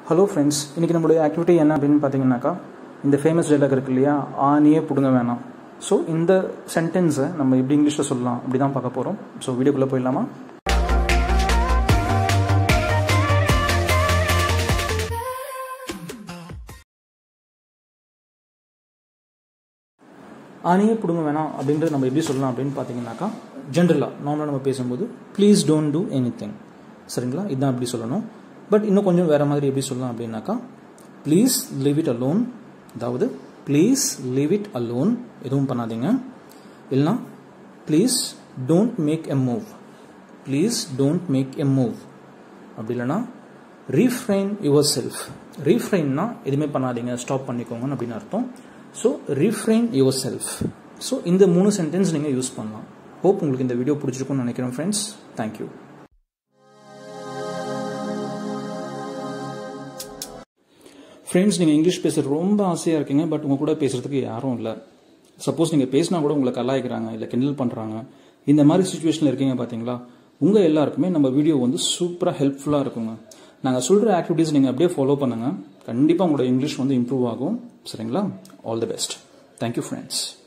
Hello friends, இன்றைக்கி நம்மளுடைய activity என்ன அப்படின்னு பார்த்தீங்கன்னாக்கா, இந்த ஃபேமஸ் டைலாக் இருக்கு இல்லையா, ஆணியே பிடுங்க வேணாம். ஸோ இந்த சென்டென்ஸை நம்ம எப்படி இங்கிலீஷில் சொல்லலாம் அப்படி தான் பார்க்க போகிறோம். ஸோ வீடியோக்குள்ளே போயிடலாமா? ஆணியே பிடுங்க வேணாம் அப்படின்றது நம்ம எப்படி சொல்லலாம் அப்படின்னு பார்த்தீங்கன்னாக்கா, ஜென்ரலாக நார்மலாக நம்ம பேசும்போது please don't do anything, சரிங்களா? இதுதான் எப்படி சொல்லணும். பட் இன்னும் கொஞ்சம் வேறு மாதிரி எப்படி சொல்லலாம் அப்படின்னாக்கா, ப்ளீஸ் லீவ் இட் அலோன், அதாவது ப்ளீஸ் லீவ் இட் அலோன், எதுவும் பண்ணாதீங்க. இல்லைனா please don't make a move, please don't make a move. அப்படி இல்லைனா ரீஃப்ரைன் யுவர் செல்ஃப். ரீஃப்ரைன்னா எதுவுமே பண்ணாதீங்க, ஸ்டாப் பண்ணிக்கோங்கன்னு அப்படின்னு அர்த்தம். So refrain yourself. So இந்த 3 சென்டென்ஸ் நீங்கள் யூஸ் பண்ணலாம். ஹோப் உங்களுக்கு இந்த வீடியோ பிடிச்சிருக்கும்னு நினைக்கிறேன் ஃப்ரெண்ட்ஸ். தேங்க்யூ. ஃப்ரெண்ட்ஸ், நீங்கள் இங்கிலீஷ் பேசுகிறது ரொம்ப ஆசையாக இருக்கீங்க, பட் உங்கள் கூட பேசுகிறதுக்கு யாரும் இல்லை. சப்போஸ் நீங்கள் பேசினா கூட உங்களை கலாய்க்கிறாங்க, இல்லை கிண்டல் பண்ணுறாங்க. இந்த மாதிரி சுச்சுவேஷனில் இருக்கீங்க பார்த்தீங்களா, உங்கள் எல்லாருக்குமே நம்ம வீடியோ வந்து சூப்பராக ஹெல்ப்ஃபுல்லாக இருக்குங்க. நாங்கள் சொல்கிற ஆக்டிவிட்டீஸ் நீங்கள் அப்படியே ஃபாலோ பண்ணுங்கள். கண்டிப்பாக உங்களோட இங்கிலீஷ் வந்து இம்ப்ரூவ் ஆகும், சரிங்களா? All the best. Thank you friends.